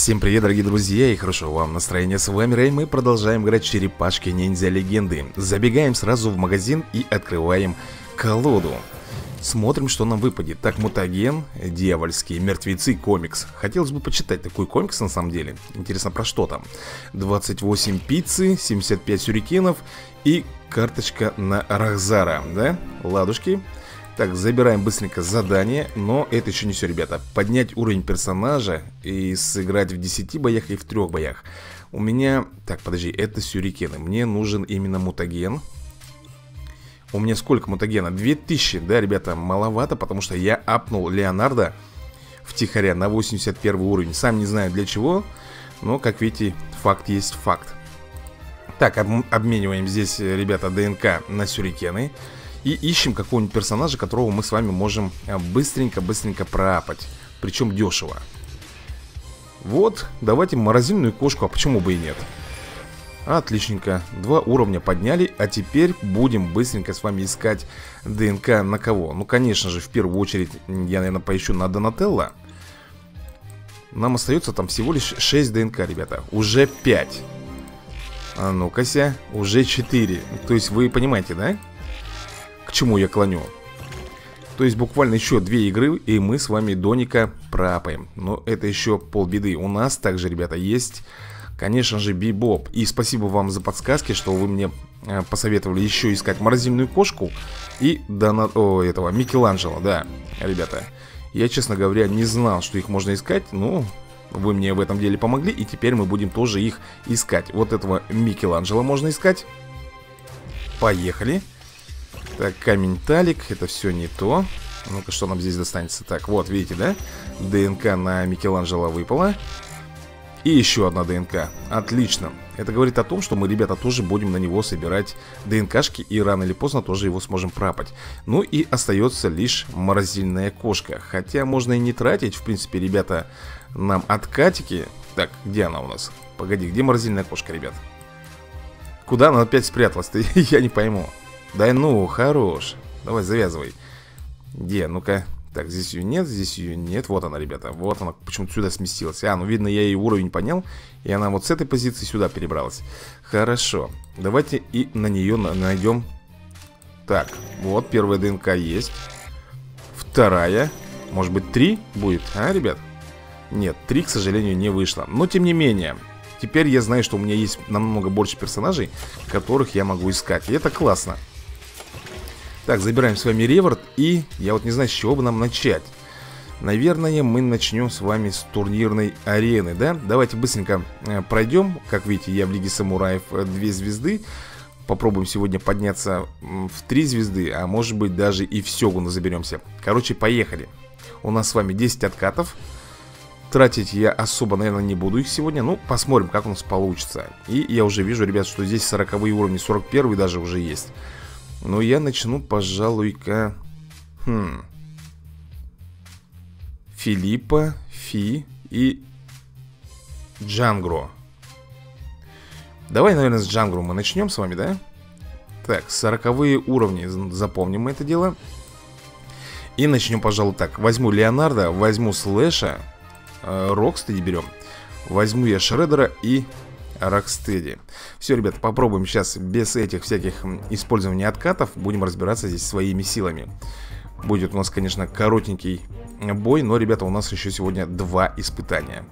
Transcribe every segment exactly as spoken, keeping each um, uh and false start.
Всем привет, дорогие друзья, и хорошо вам настроение. С вами Рэй, мы продолжаем играть в черепашки ниндзя легенды. Забегаем сразу в магазин и открываем колоду. Смотрим, что нам выпадет. Так, мутаген, дьявольские мертвецы, комикс. Хотелось бы почитать такой комикс на самом деле. Интересно, про что там? двадцать восемь пиццы, семьдесят пять сюрикенов и карточка на Рахзара, да? Ладушки. Так, забираем быстренько задание. Но это еще не все, ребята. Поднять уровень персонажа и сыграть в десяти боях и в трех боях. У меня... Так, подожди, это сюрикены. Мне нужен именно мутаген. У меня сколько мутагена? две тысячи, да, ребята, маловато, потому что я апнул Леонардо втихаря на восемьдесят первый уровень. Сам не знаю для чего, но, как видите, факт есть факт. Так, об обмениваем здесь, ребята, ДНК на сюрикены. И ищем какого-нибудь персонажа, которого мы с вами можем быстренько-быстренько проапать. Причем дешево. Вот, давайте морозильную кошку, а почему бы и нет? Отличненько, два уровня подняли. А теперь будем быстренько с вами искать ДНК на кого? Ну, конечно же, в первую очередь я, наверное, поищу на Донателло. Нам остается там всего лишь шесть ДНК, ребята. Уже пять. А ну-ка-ся, уже четыре. То есть вы понимаете, да? К чему я клоню? То есть буквально еще две игры, и мы с вами Доника проапаем. Но это еще полбеды. У нас также, ребята, есть, конечно же, Бибоп. И спасибо вам за подсказки, что вы мне э, посоветовали еще искать морозильную кошку и Дона... О, этого, Микеланджело, да, ребята. Я, честно говоря, не знал, что их можно искать, но вы мне в этом деле помогли, и теперь мы будем тоже их искать. Вот этого Микеланджело можно искать. Поехали. Так, камень талик, это все не то. Ну-ка, что нам здесь достанется? Так, вот, видите, да? ДНК на Микеланджело выпала. И еще одна ДНК. Отлично. Это говорит о том, что мы, ребята, тоже будем на него собирать ДНКшки, и рано или поздно тоже его сможем пропать. Ну и остается лишь морозильная кошка. Хотя можно и не тратить, в принципе, ребята, нам откатики. Так, где она у нас? Погоди, где морозильная кошка, ребят? Куда она опять спряталась-то? Я не пойму. Да ну, хорош. Давай, завязывай. Где? Ну-ка. Так, здесь ее нет, здесь ее нет. Вот она, ребята. Вот она почему-то сюда сместилась. А, ну видно, я ее уровень понял. И она вот с этой позиции сюда перебралась. Хорошо. Давайте и на нее на найдем. Так, вот первая ДНК есть. Вторая. Может быть, три будет, а, ребят? Нет, три, к сожалению, не вышло. Но, тем не менее, теперь я знаю, что у меня есть намного больше персонажей, которых я могу искать. И это классно. Так, забираем с вами реворд. И я вот не знаю, с чего бы нам начать. Наверное, мы начнем с вами с турнирной арены, да? Давайте быстренько э, пройдем. Как видите, я в Лиге Самураев две звезды. Попробуем сегодня подняться в три звезды. А может быть, даже и в Сёгуна заберемся. Короче, поехали. У нас с вами десять откатов. Тратить я особо, наверное, не буду их сегодня. Ну, посмотрим, как у нас получится. И я уже вижу, ребят, что здесь сороковые уровни, сорок первый даже уже есть. Но я начну, пожалуй-ка... Хм... Филиппа, Фи и Джангро. Давай, наверное, с Джангро мы начнем с вами, да? Так, сороковые уровни, запомним мы это дело. И начнем, пожалуй, так. Возьму Леонардо, возьму Слэша, э, Рокстеди берем. Возьму я Шреддера и Рокстеди. Все, ребята, попробуем сейчас без этих всяких использования откатов. Будем разбираться здесь своими силами. Будет у нас, конечно, коротенький бой, но, ребята, у нас еще сегодня два испытания.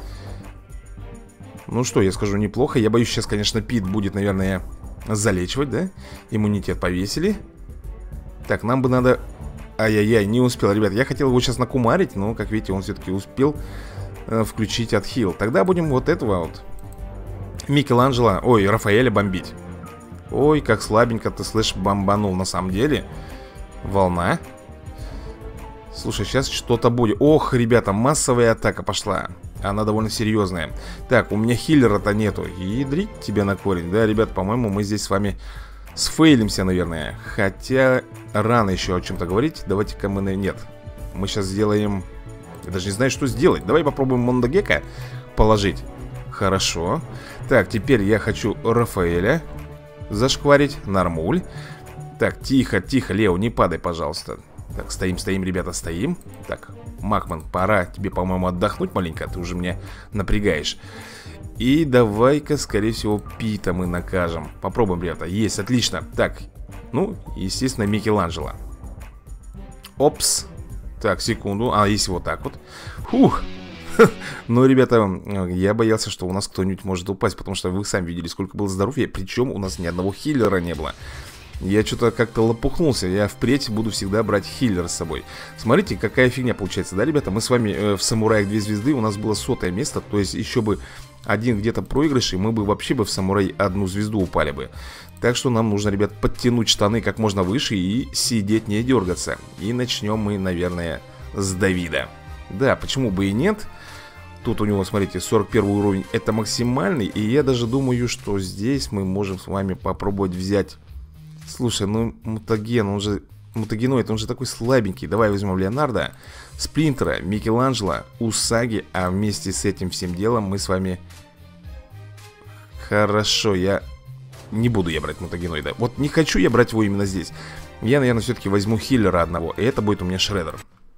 Ну что, я скажу, неплохо. Я боюсь, сейчас, конечно, Пит будет, наверное, залечивать, да? Иммунитет повесили. Так, нам бы надо... Ай-яй-яй, не успел, ребят. Я хотел его сейчас накумарить, но, как видите, он все-таки успел э, включить отхил. Тогда будем вот этого вот Микеланджело, ой, Рафаэля бомбить. Ой, как слабенько ты, слышь, бомбанул на самом деле. Волна. Слушай, сейчас что-то будет. Ох, ребята, массовая атака пошла. Она довольно серьезная. Так, у меня хиллера-то нету. Ядрить тебя на корень. Да, ребят, по-моему, мы здесь с вами сфейлимся, наверное. Хотя рано еще о чем-то говорить. Давайте-ка мы... Нет, мы сейчас сделаем... Я даже не знаю, что сделать. Давай попробуем Мондагека положить. Хорошо. Так, теперь я хочу Рафаэля зашкварить. Нормуль. Так, тихо, тихо, Лео, не падай, пожалуйста. Так, стоим, стоим, ребята, стоим. Так, Макман, пора тебе, по-моему, отдохнуть маленько. Ты уже меня напрягаешь. И давай-ка, скорее всего, Пита мы накажем. Попробуем, ребята. Есть, отлично. Так, ну, естественно, Микеланджело. Опс. Так, секунду. А, если вот так вот. Фух. Ну, ребята, я боялся, что у нас кто-нибудь может упасть, потому что вы сами видели, сколько было здоровья. Причем у нас ни одного хиллера не было. Я что-то как-то лопухнулся. Я впредь буду всегда брать хиллера с собой. Смотрите, какая фигня получается, да, ребята? Мы с вами э, в самураях две звезды. У нас было сотое место. То есть еще бы один где-то проигрыш, и мы бы вообще бы в самурай одну звезду упали бы. Так что нам нужно, ребят, подтянуть штаны как можно выше и сидеть, не дергаться. И начнем мы, наверное, с Давида. Да, почему бы и нет? Тут у него, смотрите, сорок первый уровень. Это максимальный. И я даже думаю, что здесь мы можем с вами попробовать взять... Слушай, ну Мутаген, он же... Мутагеноид, он же такой слабенький. Давай возьмем Леонардо, Сплинтера, Микеланджело, Усаги. А вместе с этим всем делом мы с вами... Хорошо, я... Не буду я брать Мутагеноида. Вот не хочу я брать его именно здесь. Я, наверное, все-таки возьму хиллера одного. И это будет у меня Шреддер.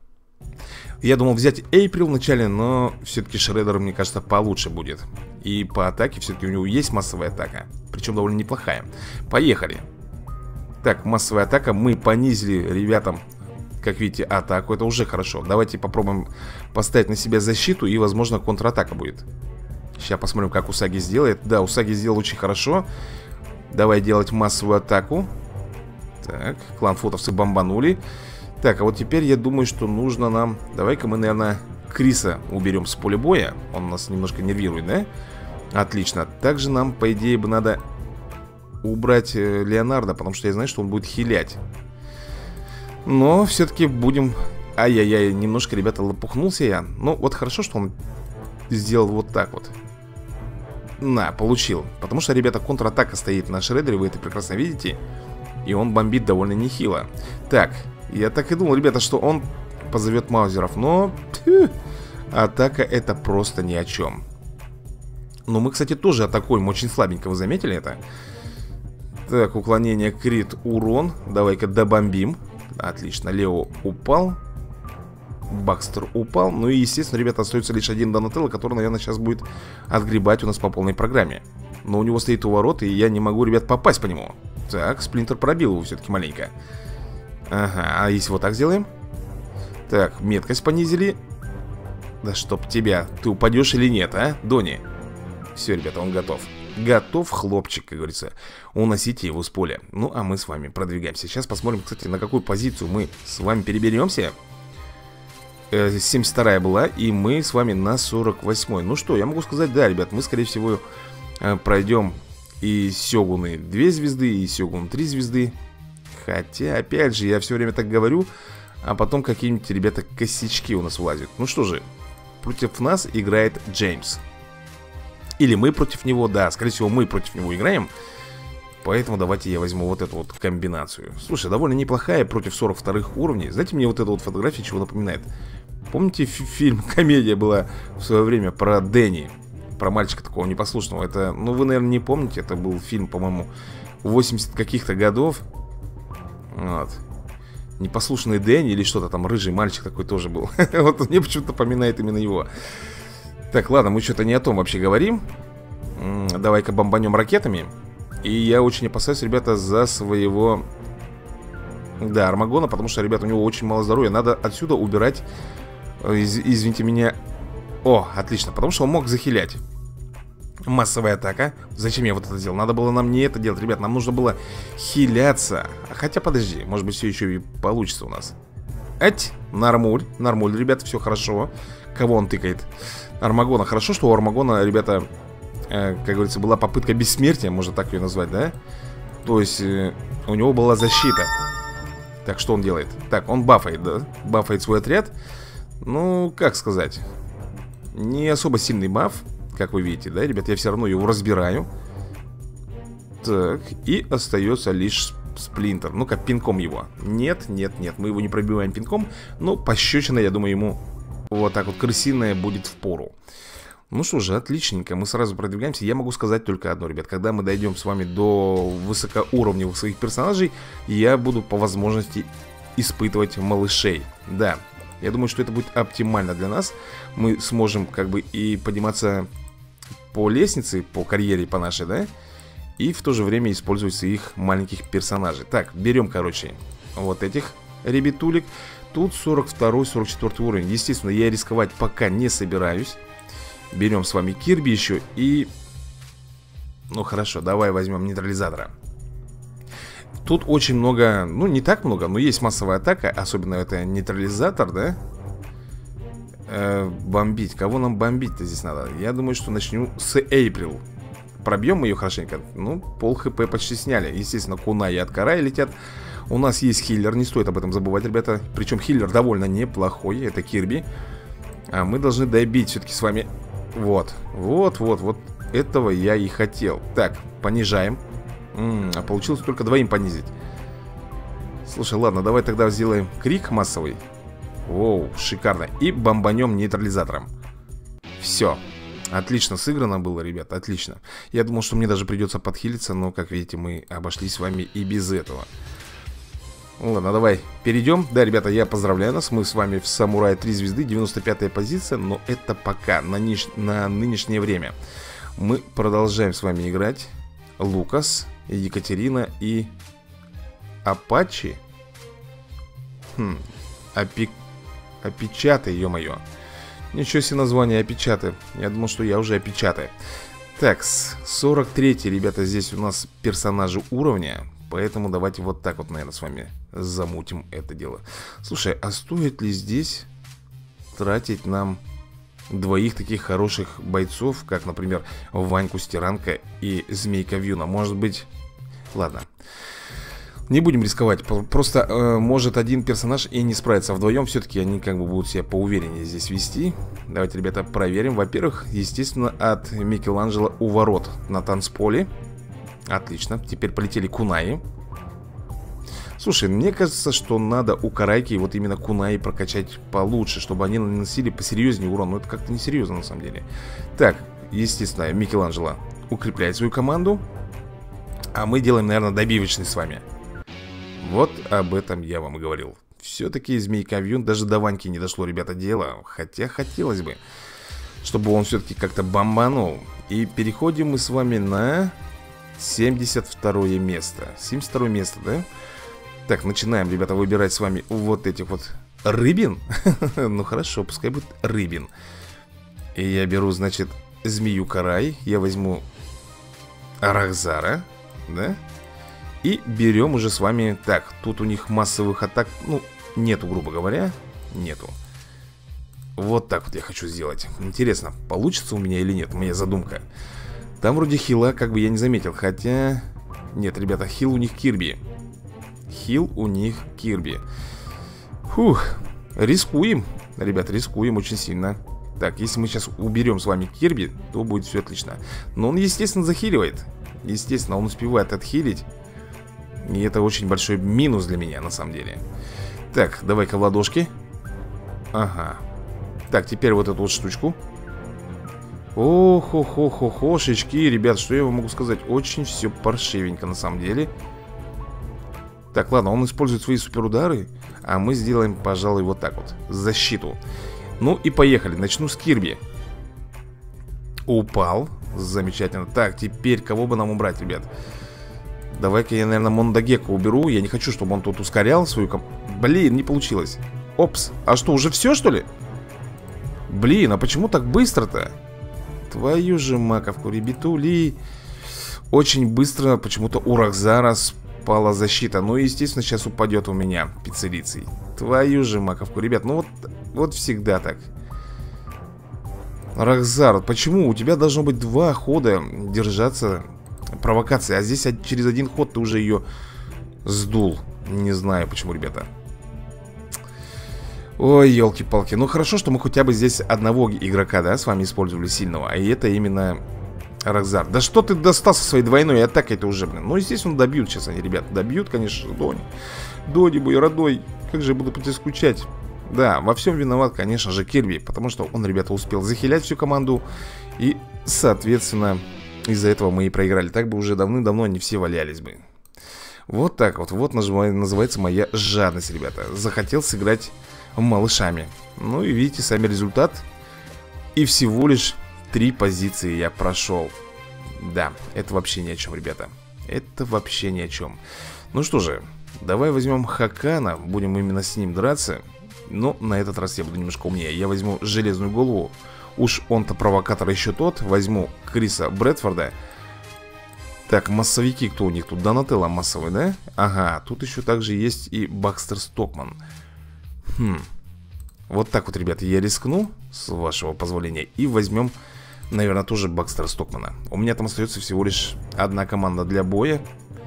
Я думал взять Эйприл вначале, но все-таки Шреддер, мне кажется, получше будет. И по атаке все-таки у него есть массовая атака. Причем довольно неплохая. Поехали. Так, массовая атака. Мы понизили ребятам, как видите, атаку. Это уже хорошо. Давайте попробуем поставить на себя защиту. И, возможно, контратака будет. Сейчас посмотрим, как Усаги сделает. Да, Усаги сделал очень хорошо. Давай делать массовую атаку. Так, клан фотовцы бомбанули. Так, а вот теперь я думаю, что нужно нам... Давай-ка мы, наверное, Криса уберем с поля боя. Он нас немножко нервирует, да? Отлично. Также нам, по идее, бы надо убрать э, Леонардо, потому что я знаю, что он будет хилять. Но все-таки будем... Ай-яй-яй, немножко, ребята, лопухнулся я. Ну, вот хорошо, что он сделал вот так вот. На, получил. Потому что, ребята, контратака стоит на Шреддере, вы это прекрасно видите. И он бомбит довольно нехило. Так, я так и думал, ребята, что он позовет маузеров. Но тьфу, атака это просто ни о чем. Но мы, кстати, тоже атакуем очень слабенько, вы заметили это? Так, уклонение, крит, урон. Давай-ка добомбим. Отлично, Лео упал. Бакстер упал. Ну и, естественно, ребята, остается лишь один Донателло, который, наверное, сейчас будет отгребать у нас по полной программе. Но у него стоит у ворот, и я не могу, ребят, попасть по нему. Так, Сплинтер пробил его все-таки маленько. Ага, а если вот так сделаем? Так, меткость понизили. Да чтоб тебя, ты упадешь или нет, а, Дони? Все, ребята, он готов. Готов, хлопчик, как говорится. Уносите его с поля. Ну, а мы с вами продвигаемся. Сейчас посмотрим, кстати, на какую позицию мы с вами переберемся. семьдесят вторая была, и мы с вами на сорок восьмой. Ну что, я могу сказать, да, ребят, мы, скорее всего, пройдем и Сёгуны две звезды, и Сёгун три звезды. Хотя, опять же, я все время так говорю, а потом какие-нибудь, ребята, косячки у нас вылазят. Ну что же, против нас играет Джеймс. Или мы против него, да, скорее всего, мы против него играем. Поэтому давайте я возьму вот эту вот комбинацию. Слушай, довольно неплохая против сорок вторых уровней. Знаете, мне вот эта вот фотография чего напоминает? Помните, фильм, комедия была в свое время про Дэнни? Про мальчика такого непослушного. Это, ну вы, наверное, не помните. Это был фильм, по-моему, восьмидесятых каких-то годов. Вот. Непослушный Дэнни или что-то там, рыжий мальчик такой тоже был. Вот мне почему-то напоминает именно его. Так, ладно, мы что-то не о том вообще говорим. Давай-ка бомбанем ракетами. И я очень опасаюсь, ребята, за своего... Да, Армагона, потому что, ребята, у него очень мало здоровья. Надо отсюда убирать... Из... Извините меня... О, отлично, потому что он мог захилять. Массовая атака. Зачем я вот это сделал? Надо было нам не это делать, ребят. Нам нужно было хиляться. Хотя, подожди, может быть, все еще и получится у нас. Эть, нормуль, нормуль, ребята, все хорошо. Кого он тыкает? Армагона. Хорошо, что у Армагона, ребята... Как говорится, была попытка бессмертия, можно так ее назвать, да? То есть э, у него была защита. Так, что он делает? Так, он бафает, да? Бафает свой отряд. Ну, как сказать? Не особо сильный баф, как вы видите, да, ребят? Я все равно его разбираю. Так, и остается лишь Сплинтер. Ну-ка, пинком его. Нет, нет, нет, мы его не пробиваем пинком. Но пощечина, я думаю, ему вот так вот крысиная будет впору. Ну что же, отличненько, мы сразу продвигаемся. Я могу сказать только одно, ребят. Когда мы дойдем с вами до высокоуровневых своих персонажей, я буду по возможности испытывать малышей. Да, я думаю, что это будет оптимально для нас. Мы сможем как бы и подниматься по лестнице, по карьере, по нашей, да? И в то же время использовать их маленьких персонажей. Так, берем, короче, вот этих ребятулек. Тут сорок второй, сорок четвёртый уровень. Естественно, я рисковать пока не собираюсь. Берем с вами Кирби еще и... Ну хорошо, давай возьмем нейтрализатора. Тут очень много, ну не так много, но есть массовая атака. Особенно это нейтрализатор, да? Э, бомбить, кого нам бомбить-то здесь надо? Я думаю, что начну с Эйприл. Пробьем ее хорошенько. Ну, пол хп почти сняли. Естественно, кунаи от карай летят. У нас есть хиллер, не стоит об этом забывать, ребята. Причем хиллер довольно неплохой, это Кирби. А мы должны добить все-таки с вами. Вот, вот, вот, вот. Этого я и хотел. Так, понижаем. М-м, а получилось только двоим понизить. Слушай, ладно, давай тогда сделаем крик массовый. Воу, шикарно. И бомбанем нейтрализатором. Все. Отлично сыграно было, ребят, отлично. Я думал, что мне даже придется подхилиться, но, как видите, мы обошлись с вами и без этого. Ладно, давай перейдем. Да, ребята, я поздравляю нас. Мы с вами в Самурае три звезды, девяносто пятая позиция. Но это пока, на, ниш... на нынешнее время. Мы продолжаем с вами играть. Лукас, Екатерина и Апачи. Хм, опи... Опечатай, ё-моё. Ничего себе название опечатай. Я думал, что я уже опечатай. Так, сорок третий, ребята, здесь у нас персонажи уровня. Поэтому давайте вот так вот, наверное, с вами замутим это дело. Слушай, а стоит ли здесь тратить нам двоих таких хороших бойцов, как, например, Ваньку Стиранка и Змейка Вьюна? Может быть... Ладно. Не будем рисковать. Просто э, может один персонаж и не справиться. Вдвоем все-таки они как бы будут себя поувереннее здесь вести. Давайте, ребята, проверим. Во-первых, естественно, от Микеланджело у ворот на танцполе. Отлично. Теперь полетели кунаи. Слушай, мне кажется, что надо у карайки вот именно кунаи прокачать получше, чтобы они наносили посерьезнее урон. Но это как-то несерьезно на самом деле. Так, естественно, Микеланджело укрепляет свою команду. А мы делаем, наверное, добивочный с вами. Вот об этом я вам и говорил. Все-таки Змейка Вьюн даже до Ваньки не дошло, ребята, дело. Хотя хотелось бы, чтобы он все-таки как-то бомбанул. И переходим мы с вами на семьдесят второе место. семьдесят второе место, да? Так, начинаем, ребята, выбирать с вами вот этих вот рыбин. Ну хорошо, пускай будет рыбин. И я беру, значит, змею карай. Я возьму Рахзара, да? И берем уже с вами... Так, тут у них массовых атак, ну, нету, грубо говоря. Нету. Вот так вот я хочу сделать. Интересно, получится у меня или нет? Моя задумка. Там вроде хила как бы я не заметил. Хотя... Нет, ребята, хил у них Кирби. Хил у них Кирби. Фух, рискуем. Ребята, рискуем очень сильно. Так, если мы сейчас уберем с вами Кирби, то будет все отлично. Но он, естественно, захиливает. Естественно, он успевает отхилить. И это очень большой минус для меня, на самом деле. Так, давай-ка в ладошки. Ага. Так, теперь вот эту вот штучку. Ох-ох-ох-ох-ошечки, ребят, что я вам могу сказать? Очень все паршивенько, на самом деле. Так, ладно, он использует свои суперудары. А мы сделаем, пожалуй, вот так вот. Защиту. Ну и поехали, начну с Кирби. Упал. Замечательно. Так, теперь кого бы нам убрать, ребят? Давай-ка я, наверное, Мондагека уберу. Я не хочу, чтобы он тут ускорял свою комп... Блин, не получилось. Опс, а что, уже все, что ли? Блин, а почему так быстро-то? Твою же маковку, ребятули. Очень быстро почему-то у Рахзара спала защита. Ну, естественно, сейчас упадет у меня пиццерицей. Твою же маковку, ребят, ну вот, вот всегда так. Рахзар, почему? У тебя должно быть два хода держаться провокации, а здесь через один ход ты уже ее сдул. Не знаю почему, ребята. Ой, елки-палки. Ну хорошо, что мы хотя бы здесь одного игрока, да, с вами использовали сильного. А это именно Рахзар. Да что ты достал со своей двойной атакой-то уже, блин. Ну, естественно, добьют сейчас они, ребята. Добьют, конечно, Дони. Дони мой родной. Как же я буду по тебе скучать. Да, во всем виноват, конечно же, Кирби. Потому что он, ребята, успел захилять всю команду. И, соответственно, из-за этого мы и проиграли. Так бы уже давным-давно они все валялись бы. Вот так вот, вот называется моя жадность, ребята. Захотел сыграть малышами. Ну и видите, сами результат. И всего лишь три позиции я прошел. Да, это вообще ни о чем, ребята. Это вообще ни о чем. Ну что же, давай возьмем Хакана. Будем именно с ним драться. Но на этот раз я буду немножко умнее. Я возьму железную голову. Уж он-то провокатор еще тот. Возьму Криса Брэдфорда. Так, массовики, кто у них тут? Донателло массовый, да? Ага, тут еще также есть и Бакстер Стокман. Хм. Вот так вот, ребята, я рискну, с вашего позволения. И возьмем, наверное, тоже Бакстера Стокмана. У меня там остается всего лишь одна команда для боя.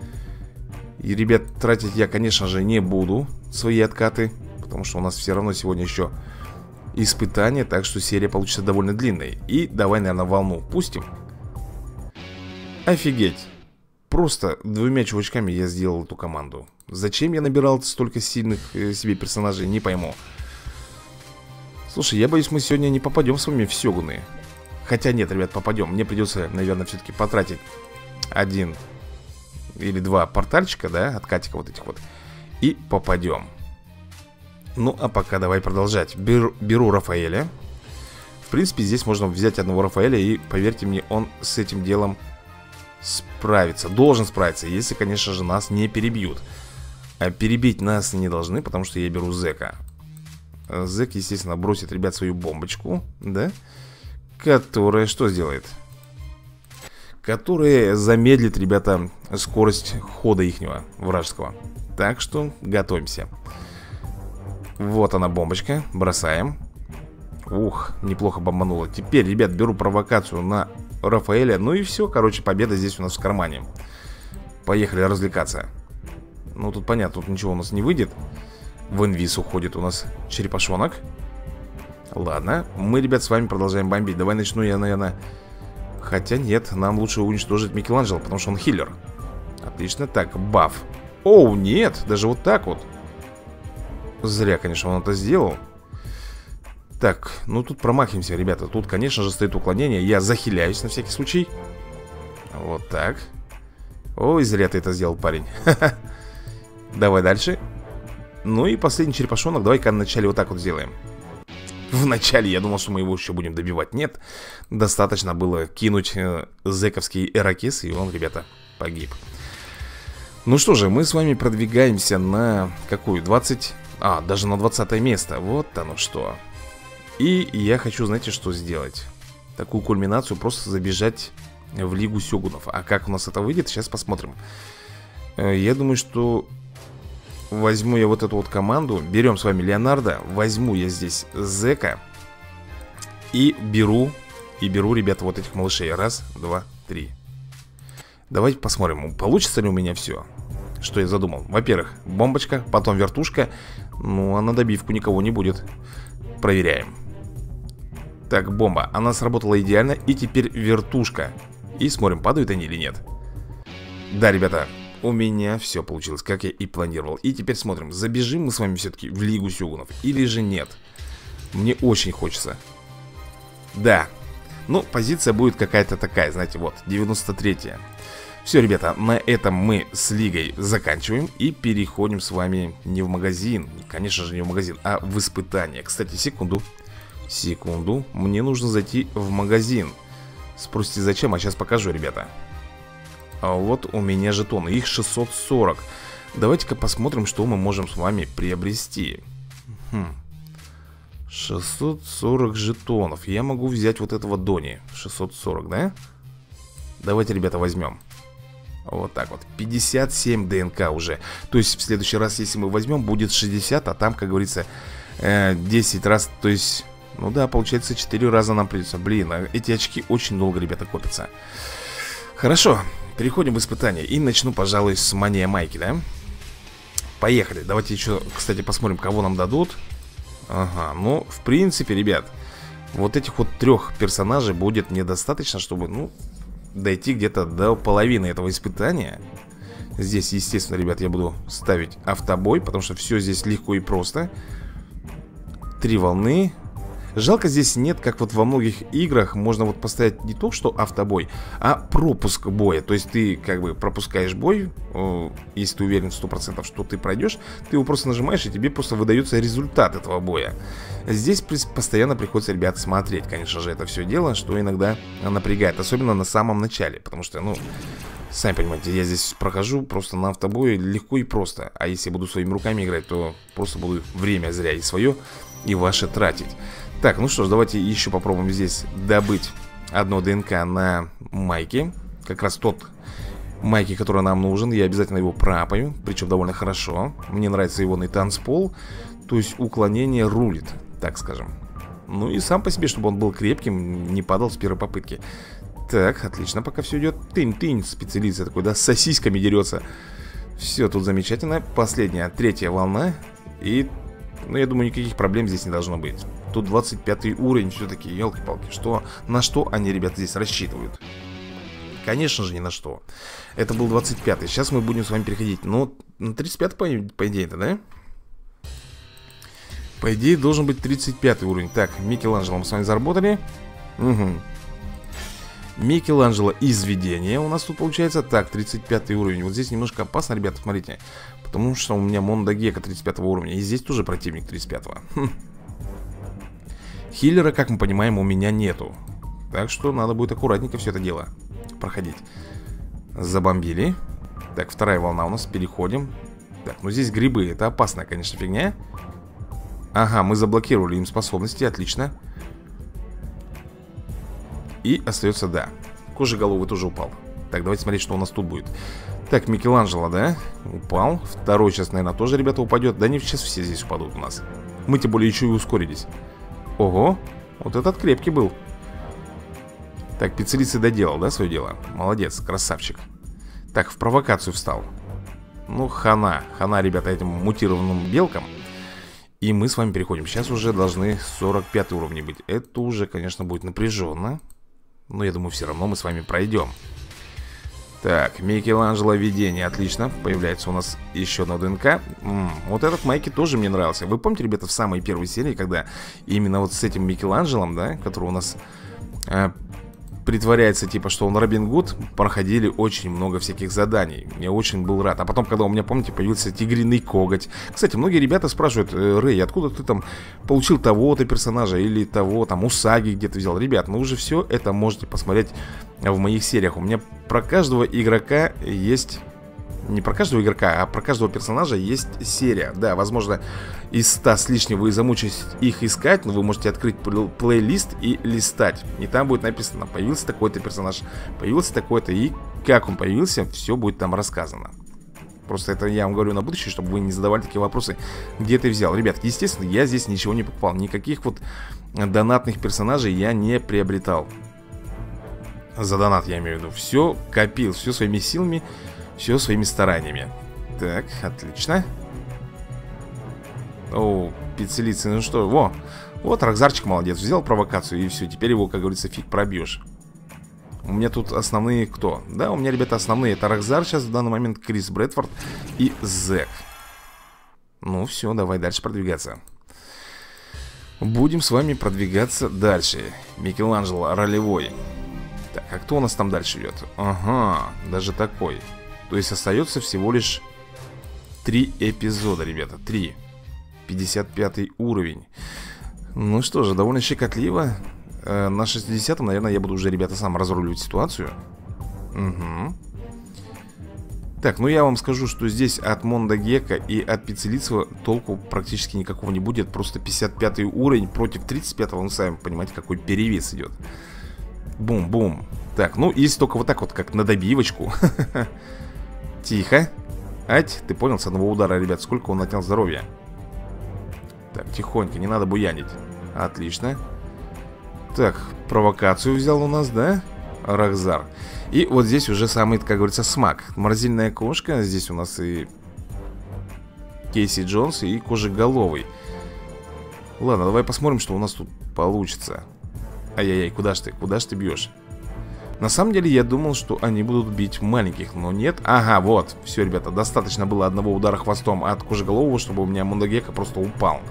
И, ребят, тратить я, конечно же, не буду свои откаты, потому что у нас все равно сегодня еще испытание. Так что серия получится довольно длинной. И давай, наверное, волну пустим. Офигеть. Просто двумя чувачками я сделал эту команду. Зачем я набирал столько сильных э, себе персонажей, не пойму. Слушай, я боюсь, мы сегодня не попадем с вами в Сёгуны. Хотя нет, ребят, попадем. Мне придется, наверное, все-таки потратить один или два портальчика, да, откатика вот этих вот. И попадем. Ну, а пока давай продолжать. Беру, беру Рафаэля. В принципе, здесь можно взять одного Рафаэля. И, поверьте мне, он с этим делом справится. Должен справиться, если, конечно же, нас не перебьют. А перебить нас не должны, потому что я беру Зека. Зек, естественно, бросит, ребят, свою бомбочку, да? Которая что сделает? Которая замедлит, ребята, скорость хода ихнего вражеского. Так что готовимся. Вот она, бомбочка. Бросаем. Ух, неплохо бомбануло. Теперь, ребят, беру провокацию на Рафаэля. Ну и все, короче, победа здесь у нас в кармане. Поехали развлекаться. Ну, тут понятно, тут ничего у нас не выйдет. В инвиз уходит у нас черепашонок. Ладно, мы, ребят, с вами продолжаем бомбить. Давай начну я, наверное... Хотя нет, нам лучше уничтожить Микеланджело, потому что он хиллер. Отлично, так, баф. Оу, нет, даже вот так вот. Зря, конечно, он это сделал. Так, ну тут промахиваемся, ребята. Тут, конечно же, стоит уклонение. Я захиляюсь на всякий случай. Вот так. Ой, зря ты это сделал, парень. Давай дальше. Ну и последний черепашонок. Давай-ка вначале вот так вот сделаем. Вначале я думал, что мы его еще будем добивать. Нет, достаточно было кинуть э, зековский эракес, и он, ребята, погиб. Ну что же, мы с вами продвигаемся на какую? двадцать... А, даже на двадцатое место. Вот оно что. И я хочу, знаете, что сделать? Такую кульминацию, просто забежать в Лигу Сёгунов. А как у нас это выйдет, сейчас посмотрим. э, Я думаю, что... Возьму я вот эту вот команду. Берем с вами Леонардо. Возьму я здесь Зека. И беру И беру, ребята, вот этих малышей. Раз, два, три. Давайте посмотрим, получится ли у меня все, что я задумал. Во-первых, бомбочка, потом вертушка. Ну, а на добивку никого не будет. Проверяем. Так, бомба, она сработала идеально. И теперь вертушка. И смотрим, падают они или нет. Да, ребята, у меня все получилось, как я и планировал. И теперь смотрим, забежим мы с вами все-таки в Лигу Сёгунов или же нет. Мне очень хочется. Да. Ну, позиция будет какая-то такая, знаете, вот, девяносто третья. Все, ребята, на этом мы с Лигой заканчиваем. И переходим с вами не в магазин. Конечно же, не в магазин, а в испытание. Кстати, секунду. Секунду. Мне нужно зайти в магазин. Спросите, зачем? А сейчас покажу, ребята. А вот у меня жетоны, их шестьсот сорок. Давайте-ка посмотрим, что мы можем с вами приобрести. Хм. шестьсот сорок жетонов. Я могу взять вот этого Дони. шестьсот сорок, да? Давайте, ребята, возьмем. Вот так вот, пятьдесят семь ДНК уже. То есть в следующий раз, если мы возьмем, будет шестьдесят. А там, как говорится, десять раз. То есть, ну да, получается четыре раза нам придется. Блин, а эти очки очень долго, ребята, копятся. Хорошо, переходим в испытание. И начну, пожалуй, с Мания Майки, да? Поехали, давайте еще, кстати, посмотрим, кого нам дадут. Ага, ну, в принципе, ребят, вот этих вот трех персонажей будет недостаточно, чтобы, ну, дойти где-то до половины этого испытания. Здесь, естественно, ребят, я буду ставить автобой, потому что все здесь легко и просто. Три волны. Жалко, здесь нет, как вот во многих играх, можно вот поставить не то, что автобой, а пропуск боя. То есть ты как бы пропускаешь бой, э, если ты уверен сто процентов, что ты пройдешь, ты его просто нажимаешь, и тебе просто выдается результат этого боя. Здесь постоянно приходится, ребят, смотреть, конечно же, это все дело, что иногда напрягает, особенно на самом начале. Потому что, ну, сами понимаете, я здесь прохожу просто на автобое легко и просто. А если я буду своими руками играть, то просто буду время зря и свое, и ваше тратить. Так, ну что ж, давайте еще попробуем здесь добыть одно ДНК на майке. Как раз тот майки, который нам нужен. Я обязательно его пропаю, причем довольно хорошо. Мне нравится его танцпол. То есть уклонение рулит, так скажем. Ну и сам по себе, чтобы он был крепким, не падал с первой попытки. Так, отлично, пока все идет. Тынь-тынь, специалист такой, да, с сосисками дерется. Все тут замечательно. Последняя, третья волна. И, ну, я думаю, никаких проблем здесь не должно быть. Тут двадцать пятый уровень, все-таки, елки-палки. Что, на что они, ребята, здесь рассчитывают? Конечно же, ни на что. Это был двадцать пятый. Сейчас мы будем с вами переходить. Ну, на тридцать пятый, по, по идее-то, да? По идее, должен быть тридцать пятый уровень. Так, Микеланджело мы с вами заработали. Угу. Микеланджело изведение у нас тут получается. Так, тридцать пятый уровень. Вот здесь немножко опасно, ребята, смотрите. Потому что у меня Монда Гека тридцать пятого уровня. И здесь тоже противник тридцать пятого. Хм. Хиллера, как мы понимаем, у меня нету. Так что надо будет аккуратненько все это дело проходить. Забомбили. Так, вторая волна у нас, переходим. Так, ну здесь грибы, это опасная, конечно, фигня. Ага, мы заблокировали им способности, отлично. И остается, да, кожеголовый тоже упал. Так, давайте смотреть, что у нас тут будет. Так, Микеланджело, да, упал. Второй сейчас, наверное, тоже, ребята, упадет. Да не, сейчас все здесь упадут у нас. Мы тем более еще и ускорились. Ого, вот этот крепкий был. Так, Пиццелицей доделал, да, свое дело? Молодец, красавчик. Так, в провокацию встал. Ну, хана, хана, ребята, этим мутированным белкам. И мы с вами переходим. Сейчас уже должны сорок пятый уровни быть. Это уже, конечно, будет напряженно. Но я думаю, все равно мы с вами пройдем. Так, Микеланджело видение, отлично. Появляется у нас еще одна ДНК. М-м, Вот этот Майки тоже мне нравился. Вы помните, ребята, в самой первой серии, когда именно вот с этим Микеланджелом, да, который у нас э, притворяется, типа, что он Робин Гуд, проходили очень много всяких заданий. Я очень был рад. А потом, когда у меня, помните, появился тигриный коготь. Кстати, многие ребята спрашивают: Рэй, откуда ты там получил того-то персонажа или того, там, Усаги где-то взял? Ребят, ну уже все это можете посмотреть в моих сериях. У меня про каждого игрока есть... Не про каждого игрока, а про каждого персонажа есть серия. Да, возможно, из ста с лишним вы замучаетесь их искать, но вы можете открыть плейлист и листать. И там будет написано: появился такой-то персонаж, появился такой-то, и как он появился, все будет там рассказано. Просто это я вам говорю на будущее, чтобы вы не задавали такие вопросы: где ты взял? Ребят, естественно, я здесь ничего не покупал. Никаких вот донатных персонажей я не приобретал. За донат я имею в виду. Все копил, все своими силами, все своими стараниями. Так, отлично. О, Пиццелицей, ну что, во. Вот Рокзарчик молодец, взял провокацию, и все, теперь его, как говорится, фиг пробьешь. У меня тут основные кто? Да, у меня, ребята, основные. Это Рокзар сейчас в данный момент, Крис Брэдфорд и Зэк. Ну все, давай дальше продвигаться. Будем с вами продвигаться дальше. Микеланджело ролевой. Так, а кто у нас там дальше идет? Ага, даже такой. То есть остается всего лишь три эпизода, ребята, три. пятьдесят пятый уровень. Ну что же, довольно щекотливо. э, На шестидесятом, наверное, я буду уже, ребята, сам разруливать ситуацию. Угу. Так, ну я вам скажу, что здесь от Монда Гека и от Пиццелицева толку практически никакого не будет. Просто пятьдесят пятый уровень против тридцать пятого, ну сами понимаете, какой перевес идет. Бум-бум. Так, ну если только вот так вот, как на добивочку. Тихо. Ать, ты понял, с одного удара, ребят, сколько он отнял здоровья. Так, тихонько, не надо буянить. Отлично. Так, провокацию взял у нас, да? Рокзар. И вот здесь уже самый, как говорится, смак. Морозильная кошка. Здесь у нас и Кейси Джонс, и Кожеголовый. Ладно, давай посмотрим, что у нас тут получится. Ай-яй-яй, куда ж ты, куда ж ты бьешь? На самом деле я думал, что они будут бить маленьких, но нет. Ага, вот, все, ребята, достаточно было одного удара хвостом от Кожеголового, чтобы у меня Монда Гека просто упал.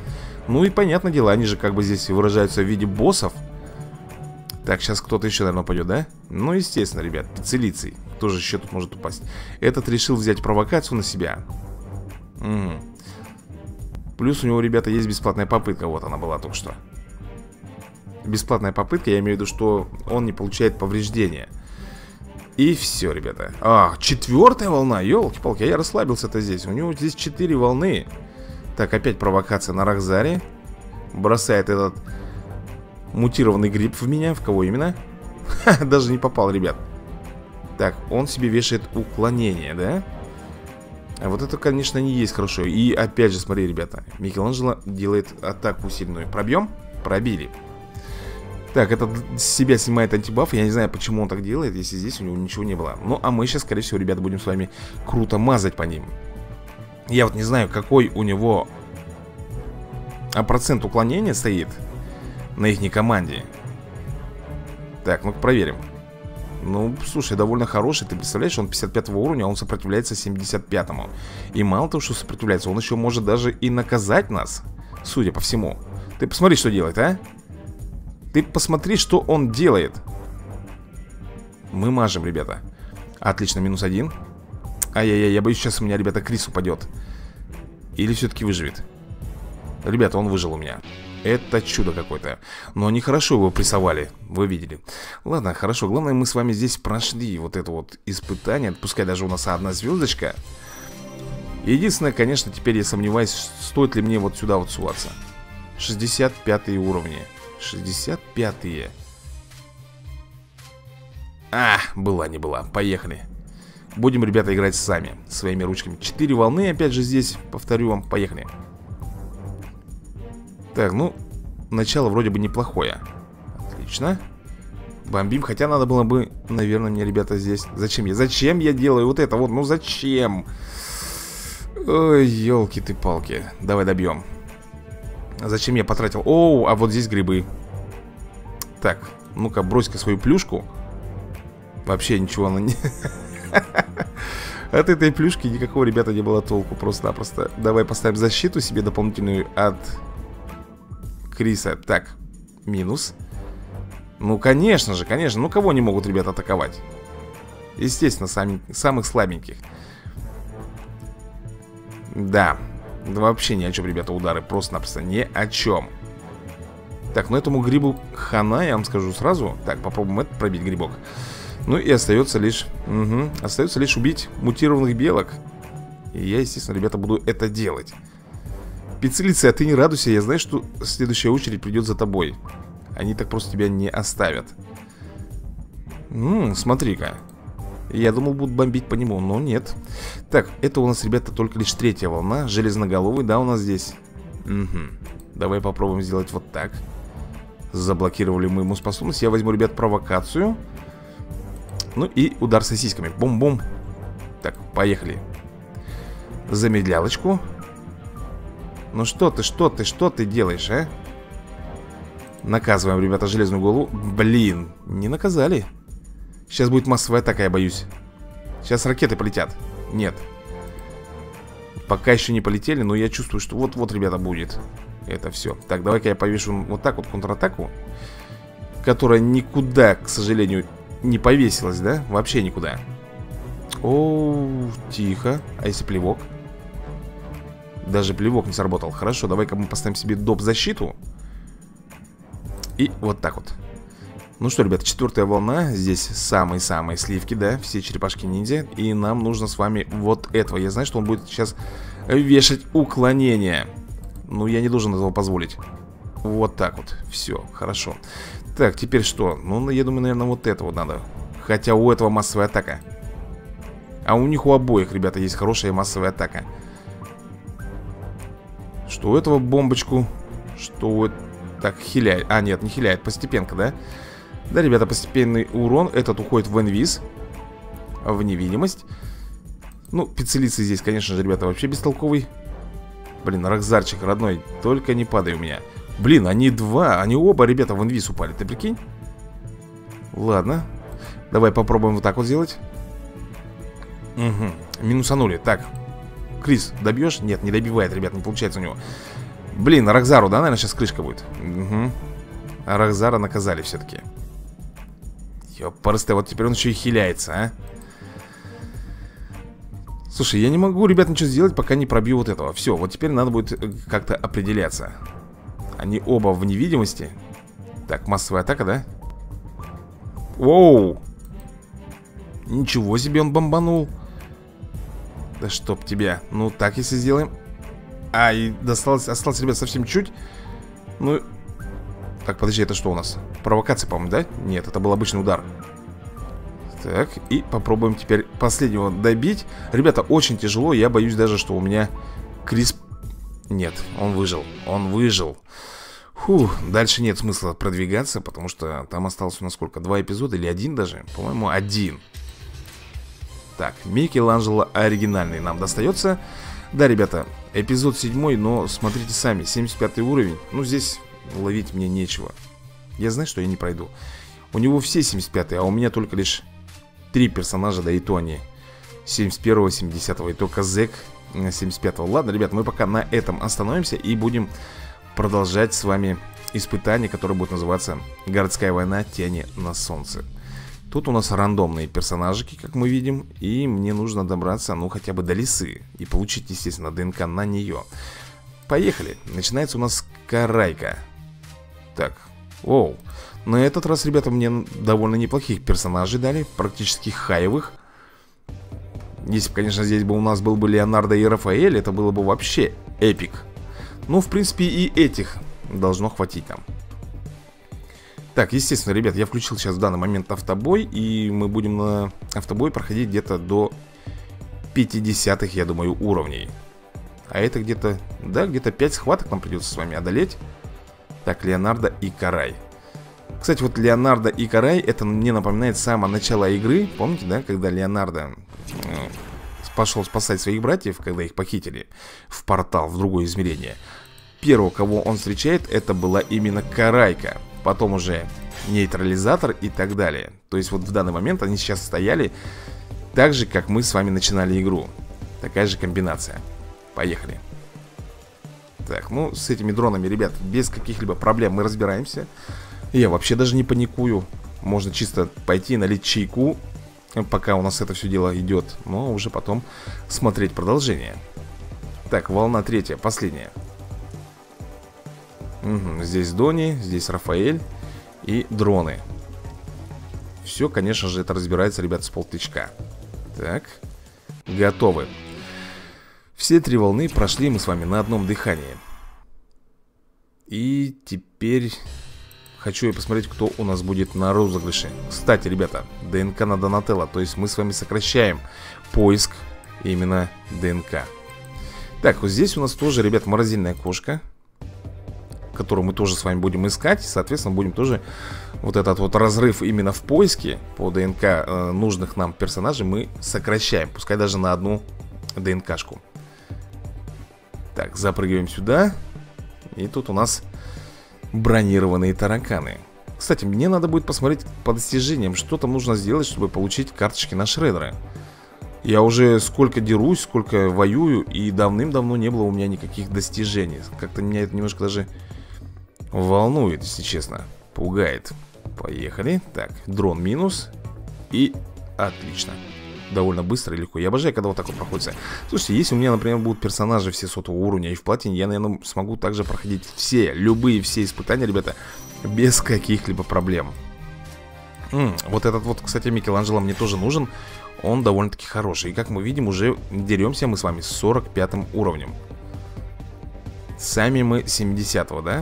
Ну и понятное дело, они же как бы здесь выражаются в виде боссов. Так, сейчас кто-то еще, наверное, пойдет, да? Ну, естественно, ребят, пиццелицей. Кто же еще тут может упасть? Этот решил взять провокацию на себя. Угу. Плюс у него, ребята, есть бесплатная попытка. Вот она была только что. Бесплатная попытка, я имею в виду, что он не получает повреждения. И все, ребята. А, четвертая волна, елки-палки, я расслабился-то здесь. У него здесь четыре волны. Так, опять провокация на Рахзаре. Бросает этот мутированный гриб в меня. В кого именно? Ха, даже не попал, ребят. Так, он себе вешает уклонение, да? А вот это, конечно, не есть хорошо. И опять же, смотри, ребята, Микеланджело делает атаку усиленную. Пробьем? Пробили. Так, этот с себя снимает антибаф. Я не знаю, почему он так делает, если здесь у него ничего не было. Ну, а мы сейчас, скорее всего, ребята, будем с вами круто мазать по ним. Я вот не знаю, какой у него а процент уклонения стоит на ихней команде. Так, ну-ка проверим. Ну, слушай, довольно хороший. Ты представляешь, он пятьдесят пятого уровня, а он сопротивляется семьдесят пятому. И мало того, что сопротивляется, он еще может даже и наказать нас, судя по всему. Ты посмотри, что делает, а? Ты посмотри, что он делает. Мы мажем, ребята. Отлично, минус один. Ай-яй-яй, я боюсь, сейчас у меня, ребята, Крис упадет. Или все-таки выживет. Ребята, он выжил у меня. Это чудо какое-то. Но они хорошо его прессовали, вы видели. Ладно, хорошо, главное, мы с вами здесь прошли вот это вот испытание. Пускай даже у нас одна звездочка. Единственное, конечно, теперь я сомневаюсь, стоит ли мне вот сюда вот суваться. шестьдесят пятые уровни. шестьдесят пятые. А, была не была, поехали. Будем, ребята, играть сами, своими ручками. Четыре волны, опять же, здесь, повторю вам, поехали. Так, ну, начало вроде бы неплохое. Отлично. Бомбим, хотя надо было бы, наверное, мне, ребята, здесь. Зачем я? Зачем я делаю вот это вот? Ну, зачем? Ой, елки ты палки. Давай добьем. Зачем я потратил? Оу, а вот здесь грибы. Так, ну-ка, брось-ка свою плюшку. Вообще ничего она не... От этой плюшки никакого, ребята, не было толку. Просто-напросто. Давай поставим защиту себе дополнительную от Криса. Так, минус. Ну, конечно же, конечно. Ну, кого не могут, ребята, атаковать? Естественно, сами, самых слабеньких. Да. Вообще ни о чем, ребята, удары. Просто-напросто ни о чем. Так, ну этому грибу хана, я вам скажу сразу. Так, попробуем этот пробить грибок. Ну и остается лишь... Угу, остается лишь убить мутированных белок. И я, естественно, ребята, буду это делать. Пиццелица, а ты не радуйся. Я знаю, что следующая очередь придет за тобой. Они так просто тебя не оставят. Ммм, смотри-ка. Я думал, будут бомбить по нему, но нет. Так, это у нас, ребята, только лишь третья волна. Железноголовый, да, у нас здесь. Угу. Давай попробуем сделать вот так. Заблокировали мы ему способность. Я возьму, ребят, провокацию. Ну и удар сосисками. Бум-бум. Так, поехали. Замедлялочку. Ну что ты, что ты, что ты делаешь, а? Наказываем, ребята, железную голову. Блин, не наказали. Сейчас будет массовая атака, я боюсь. Сейчас ракеты полетят. Нет. Пока еще не полетели, но я чувствую, что вот-вот, ребята, будет. Это все. Так, давай-ка я повешу вот так вот контратаку, которая никуда, к сожалению, не повесилась, да? Вообще никуда. О, тихо. А если плевок? Даже плевок не сработал. Хорошо, давай-ка мы поставим себе доп. Защиту. И вот так вот. Ну что, ребята, четвертая волна. Здесь самые-самые сливки, да? Все черепашки-ниндзя. И нам нужно с вами вот этого. Я знаю, что он будет сейчас вешать уклонение. Ну, я не должен этого позволить. Вот так вот. Все, хорошо. Так, теперь что? Ну, я думаю, наверное, вот этого надо. Хотя у этого массовая атака. А у них у обоих, ребята, есть хорошая массовая атака. Что у этого бомбочку? Что у... Так, хиляет. А, нет, не хиляет, постепенка, да? Да, ребята, постепенный урон. Этот уходит в инвиз. В невидимость. Ну, пиццелица здесь, конечно же, ребята, вообще бестолковый. Блин, Рахзарчик родной, только не падай у меня. Блин, они два, они оба, ребята, в инвиз упали, ты прикинь? Ладно. Давай попробуем вот так вот сделать. Угу, минусанули, так. Крис, добьешь? Нет, не добивает, ребят, не получается у него. Блин, Рокзару, да, наверное, сейчас крышка будет. Угу. А Рокзара наказали все-таки. Ёпарасте, вот теперь он еще и хиляется, а. Слушай, я не могу, ребят, ничего сделать, пока не пробью вот этого. Все, вот теперь надо будет как-то определяться. Они оба в невидимости. Так, массовая атака, да? Воу! Ничего себе он бомбанул. Да чтоб тебя. Ну так, если сделаем. А, и досталось, осталось, ребят, совсем чуть. Ну, так, подожди, это что у нас? Провокация, по-моему, да? Нет, это был обычный удар. Так, и попробуем теперь последнего добить. Ребята, очень тяжело, я боюсь даже, что у меня Крис... Нет, он выжил, он выжил. Фух, дальше нет смысла продвигаться, потому что там осталось у нас сколько? Два эпизода или один даже? По-моему, один. Так, Микеланджело оригинальный нам достается. Да, ребята, эпизод седьмой, но смотрите сами, семьдесят пятый уровень. Ну, здесь ловить мне нечего. Я знаю, что я не пройду. У него все семьдесят пятые, а у меня только лишь три персонажа, да и то они семьдесят первого, семидесятого, и только Зек семьдесят пятого. Ладно, ребят, мы пока на этом остановимся и будем продолжать с вами испытание, которое будет называться «Городская война. Тени на солнце». Тут у нас рандомные персонажики, как мы видим, и мне нужно добраться, ну, хотя бы до лисы и получить, естественно, ДНК на нее. Поехали. Начинается у нас Карайка. Так, оу. На этот раз, ребята, мне довольно неплохих персонажей дали, практически хаевых. Если бы, конечно, здесь бы у нас был бы Леонардо и Рафаэль, это было бы вообще эпик. Ну, в принципе, и этих должно хватить нам. Так, естественно, ребят, я включил сейчас в данный момент автобой, и мы будем на автобой проходить где-то до пятидесятых, я думаю, уровней. А это где-то, да, где-то пять схваток нам придется с вами одолеть. Так, Леонардо и Карай. Кстати, вот Леонардо и Карай, это мне напоминает самое начало игры. Помните, да, когда Леонардо э, пошел спасать своих братьев, когда их похитили в портал, в другое измерение. Первого, кого он встречает, это была именно Карайка. Потом уже нейтрализатор и так далее. То есть вот в данный момент они сейчас стояли так же, как мы с вами начинали игру. Такая же комбинация. Поехали. Так, ну с этими дронами, ребят, без каких-либо проблем мы разбираемся. Я вообще даже не паникую. Можно чисто пойти налить чайку, пока у нас это все дело идет. Но уже потом смотреть продолжение. Так, волна третья, последняя. Угу, здесь Дони, здесь Рафаэль и дроны. Все, конечно же, это разбирается, ребят, с полтычка. Так, готовы. Все три волны прошли мы с вами на одном дыхании. И теперь хочу я посмотреть, кто у нас будет на розыгрыше. Кстати, ребята, ДНК на Донателло. То есть мы с вами сокращаем поиск именно ДНК. Так, вот здесь у нас тоже, ребят, морозильная кошка, которую мы тоже с вами будем искать. Соответственно, будем тоже вот этот вот разрыв именно в поиске по ДНК э, нужных нам персонажей мы сокращаем. Пускай даже на одну ДНКшку. Так, запрыгиваем сюда. И тут у нас бронированные тараканы. Кстати, мне надо будет посмотреть по достижениям, что там нужно сделать, чтобы получить карточки на шредеры. Я уже сколько дерусь, сколько воюю, и давным-давно не было у меня никаких достижений. Как-то меня это немножко даже волнует, если честно. Пугает. Поехали. Так, дрон минус. И отлично. Довольно быстро и легко. Я обожаю, когда вот так вот проходится. Слушайте, если у меня, например, будут персонажи все сотого уровня и в платине, я, наверное, смогу также проходить все, любые все испытания, ребята, без каких-либо проблем. М -м, вот этот вот, кстати, Микеланджело мне тоже нужен. Он довольно-таки хороший. И как мы видим, уже деремся мы с вами с сорок пятым уровнем. Сами мы семидесятого, да?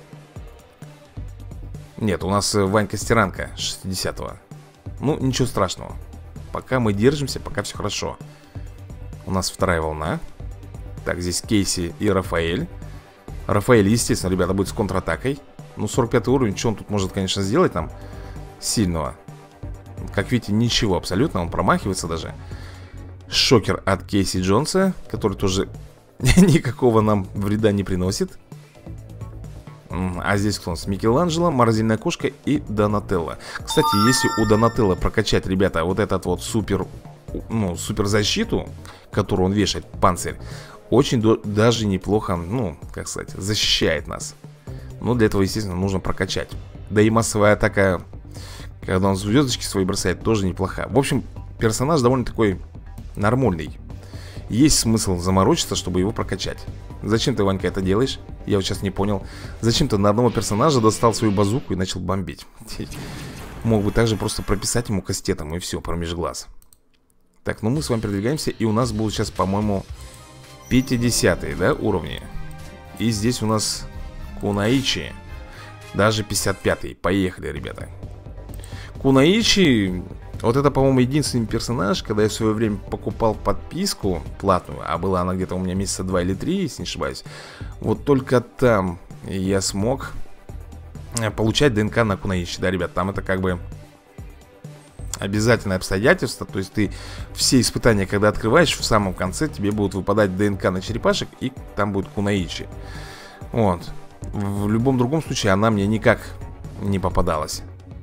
Нет, у нас Ванька Стиранка шестидесятого. Ну, ничего страшного. Пока мы держимся, пока все хорошо. У нас вторая волна. Так, здесь Кейси и Рафаэль. Рафаэль, естественно, ребята, будет с контратакой. Ну, сорок пятый уровень, что он тут может, конечно, сделать нам сильного? Как видите, ничего абсолютно, он промахивается даже. Шокер от Кейси Джонса, который тоже никакого нам вреда не приносит. А здесь кто у нас? Микеланджело, морозильная кошка и Донателло. Кстати, если у Донателло прокачать, ребята, вот этот вот супер, ну, супер защиту, которую он вешает, панцирь, очень даже неплохо, ну, как сказать, защищает нас. Но для этого, естественно, нужно прокачать. Да и массовая атака, когда он звездочки свои бросает, тоже неплоха. В общем, персонаж довольно такой нормальный. Есть смысл заморочиться, чтобы его прокачать. Зачем ты, Ванька, это делаешь? Я вот сейчас не понял. Зачем ты на одного персонажа достал свою базуку и начал бомбить? Мог бы также просто прописать ему кастетом, и все, промеж глаз. Так, ну мы с вами передвигаемся, и у нас будут сейчас, по-моему, пятидесятые, да, уровни. И здесь у нас Кунаичи. Даже пятьдесят пятый. Поехали, ребята. Кунаичи, вот это, по-моему, единственный персонаж, когда я в свое время покупал подписку платную, а была она где-то у меня месяца два или три, если не ошибаюсь. Вот только там я смог получать ДНК на Кунаичи, да, ребят. Там это как бы обязательное обстоятельство. То есть ты все испытания, когда открываешь, в самом конце тебе будут выпадать ДНК на черепашек, и там будет Кунаичи. Вот. В любом другом случае она мне никак не попадалась.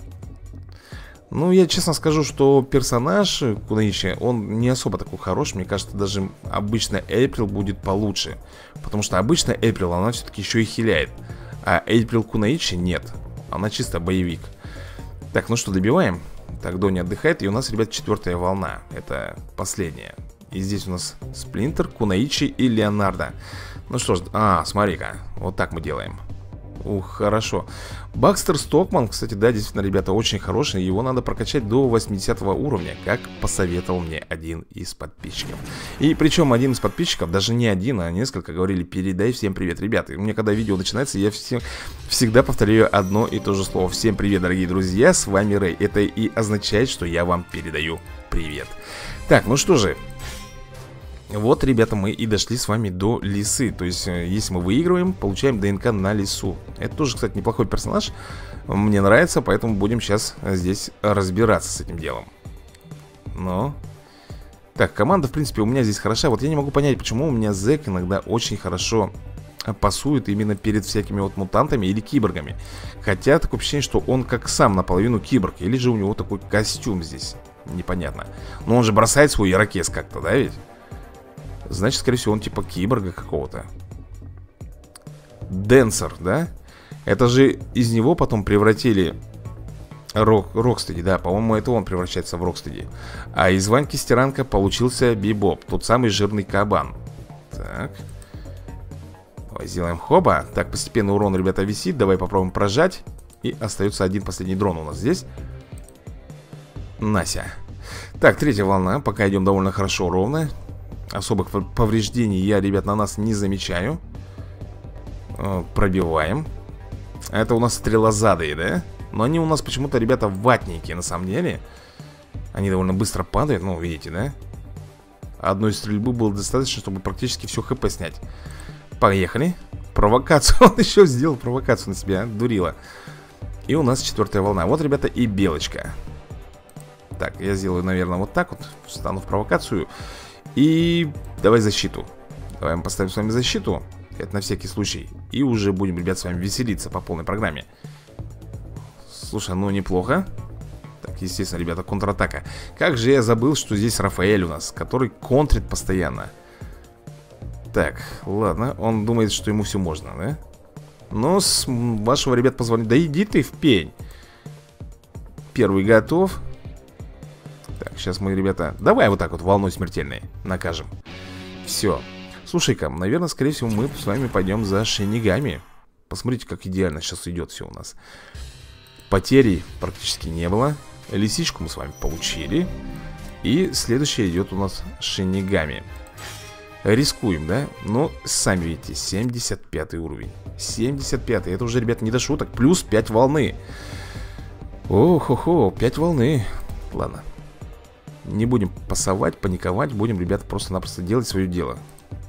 Ну, я честно скажу, что персонаж Кунаичи, он не особо такой хорош. Мне кажется, даже обычно Эйприл будет получше. Потому что обычно Эйприл, она все-таки еще и хиляет. А Эйприл Кунаичи нет. Она чисто боевик. Так, ну что, добиваем. Так, Донни отдыхает. И у нас, ребят, четвертая волна. Это последняя. И здесь у нас Сплинтер, Кунаичи и Леонардо. Ну что ж, а, смотри-ка. Вот так мы делаем. Ух, хорошо. Бакстер Стокман, кстати, да, действительно, ребята, очень хороший. Его надо прокачать до восьмидесятого уровня, как посоветовал мне один из подписчиков. И причем один из подписчиков, даже не один, а несколько, говорили: передай всем привет, ребята. И у меня, когда видео начинается, я всем, всегда повторяю одно и то же слово. Всем привет, дорогие друзья, с вами Рэй. Это и означает, что я вам передаю привет. Так, ну что же. Вот, ребята, мы и дошли с вами до лисы. То есть, если мы выигрываем, получаем ДНК на лису. Это тоже, кстати, неплохой персонаж. Мне нравится, поэтому будем сейчас здесь разбираться с этим делом. Но... Так, команда, в принципе, у меня здесь хороша. Вот я не могу понять, почему у меня Зэк иногда очень хорошо пасует именно перед всякими вот мутантами или киборгами. Хотя, такое ощущение, что он как сам наполовину киборг. Или же у него такой костюм здесь. Непонятно. Но он же бросает свой ирокез как-то, да ведь? Значит, скорее всего, он типа киборга какого-то. Денсер, да? Это же из него потом превратили Рок, Рокстеди, да, по-моему, это он превращается в Рокстеди. А из Ваньки Стиранка получился Бибоп, тот самый жирный кабан. Так. Давай сделаем хоба. Так, постепенно урон, ребята, висит. Давай попробуем прожать. И остается один последний дрон у нас здесь. Нася. Так, третья волна. Пока идем довольно хорошо, ровно. Особых повреждений я, ребят, на нас не замечаю. Пробиваем. Это у нас стрелозадые, да? Но они у нас почему-то, ребята, ватники, на самом деле. Они довольно быстро падают, ну, видите, да? Одной стрельбы было достаточно, чтобы практически все хп снять. Поехали. Провокацию, он еще сделал провокацию на себя, дурила. И у нас четвертая волна. Вот, ребята, и белочка. Так, я сделаю, наверное, вот так вот. Встану в провокацию. И давай защиту. Давай мы поставим с вами защиту. Это на всякий случай. И уже будем, ребят, с вами веселиться по полной программе. Слушай, ну неплохо. Так, естественно, ребята, контратака. Как же я забыл, что здесь Рафаэль у нас, который контрит постоянно. Так, ладно. Он думает, что ему все можно, да? Но с вашего, ребят, позвонить. Да иди ты в пень. Первый готов. Так, сейчас мы, ребята, давай вот так вот волной смертельной накажем. Все. Слушай-ка, наверное, скорее всего, мы с вами пойдем за Шинигами. Посмотрите, как идеально сейчас идет все у нас. Потерей практически не было. Лисичку мы с вами получили. И следующее идет у нас Шинигами. Рискуем, да? Но сами видите, семьдесят пятый уровень. семьдесят пятый, это уже, ребята, не до шуток. Плюс пять волны. Ох-хо-хо, пять волны. Ладно. Не будем пасовать, паниковать. Будем, ребята, просто-напросто делать свое дело.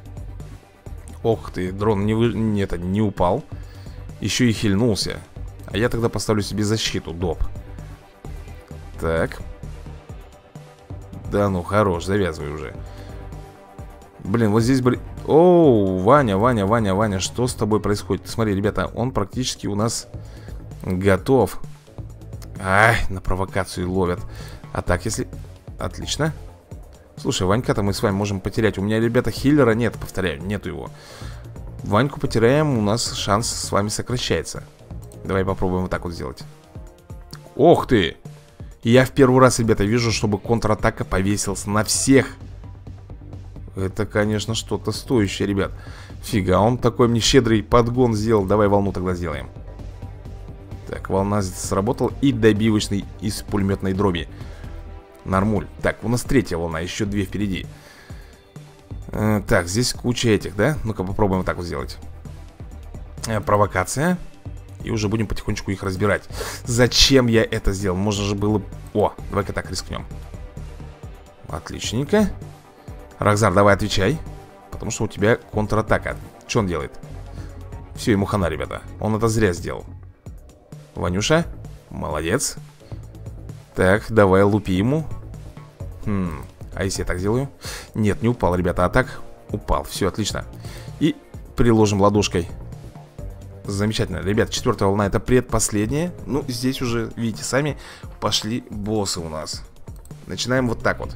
Ох ты, дрон не, вы... Нет, не упал. Еще и хильнулся. А я тогда поставлю себе защиту, доп. Так. Да ну, хорош, завязывай уже. Блин, вот здесь были... Оу, Ваня, Ваня, Ваня, Ваня, что с тобой происходит? Смотри, ребята, он практически у нас готов. Ай, на провокацию ловят. А так, если... Отлично. Слушай, Ванька-то мы с вами можем потерять. У меня, ребята, хиллера нет, повторяю, нету его. Ваньку потеряем, у нас шанс с вами сокращается. Давай попробуем вот так вот сделать. Ох ты! Я в первый раз, ребята, вижу, чтобы контратака повесилась на всех. Это, конечно, что-то стоящее, ребят. Фига, он такой мне щедрый подгон сделал. Давай волну тогда сделаем. Так, волна сработала. И добивочный из пулеметной дроби. Нормуль. Так, у нас третья волна, еще две впереди. э, Так, здесь куча этих, да? Ну-ка попробуем вот так вот сделать. э, Провокация. И уже будем потихонечку их разбирать. Зачем я это сделал? Можно же было... О, давай-ка так рискнем. Отличненько. Рокзар, давай отвечай. Потому что у тебя контратака. Что он делает? Все, ему хана, ребята. Он это зря сделал. Ванюша, молодец. Так, давай лупи ему. Хм, а если я так сделаю? Нет, не упал, ребята, а так упал, все, отлично. И приложим ладошкой. Замечательно, ребят, четвертая волна, это предпоследняя. Ну, здесь уже, видите сами, пошли боссы у нас. Начинаем вот так вот.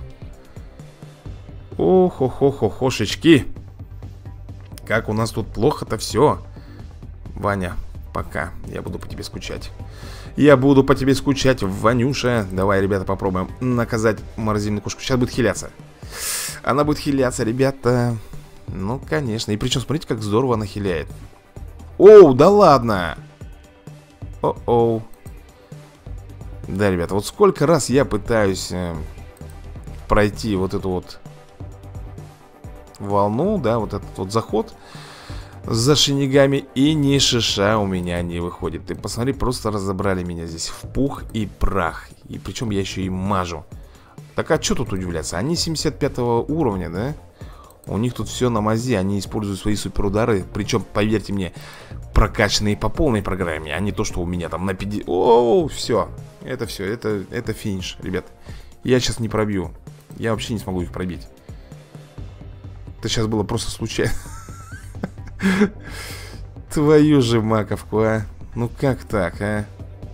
Ох-хо-хо-хо-хошечки. Как у нас тут плохо-то все. Ваня, пока, я буду по тебе скучать. Я буду по тебе скучать, Ванюша. Давай, ребята, попробуем наказать морозильную кошку. Сейчас будет хиляться. Она будет хиляться, ребята. Ну, конечно. И причем, смотрите, как здорово она хиляет. Оу, да ладно. О-оу. Да, ребята, вот сколько раз я пытаюсь э, пройти вот эту вот волну, да, вот этот вот заход за шинигами, и ни шиша у меня не выходит. Ты посмотри, просто разобрали меня здесь в пух и прах. И причем я еще и мажу. Так а что тут удивляться? Они семьдесят пятого уровня, да? У них тут все на мази, они используют свои суперудары. Причем, поверьте мне, прокачанные по полной программе, а не то, что у меня там на пятьдесят. Оу, все, это все, это, это финиш, ребят. Я сейчас не пробью. Я вообще не смогу их пробить. Это сейчас было просто случайно. Твою же маковку, а. Ну как так, а?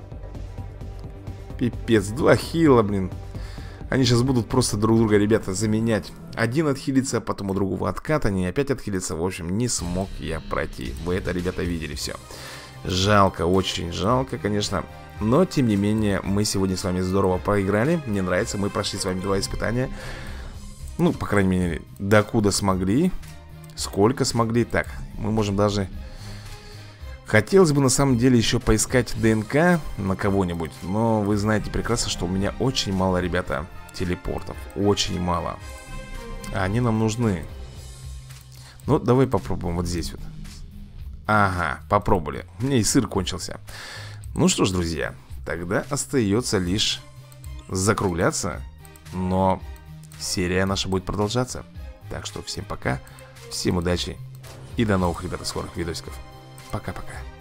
Пипец, два хила, блин. Они сейчас будут просто друг друга, ребята, заменять. Один отхилится, потом у другого откат, они опять отхилятся. В общем, не смог я пройти. Вы это, ребята, видели все. Жалко, очень жалко, конечно. Но, тем не менее, мы сегодня с вами здорово поиграли. Мне нравится, мы прошли с вами два испытания. Ну, по крайней мере, докуда смогли. Сколько смогли. Так, мы можем даже... Хотелось бы на самом деле еще поискать ДНК на кого-нибудь. Но вы знаете прекрасно, что у меня очень мало, ребята, телепортов. Очень мало. А они нам нужны. Ну, давай попробуем вот здесь вот. Ага, попробовали. У меня и сыр кончился. Ну что ж, друзья, тогда остается лишь закругляться. Но серия наша будет продолжаться. Так что всем пока, всем удачи и до новых, ребята, скорых видосиков. Пока-пока.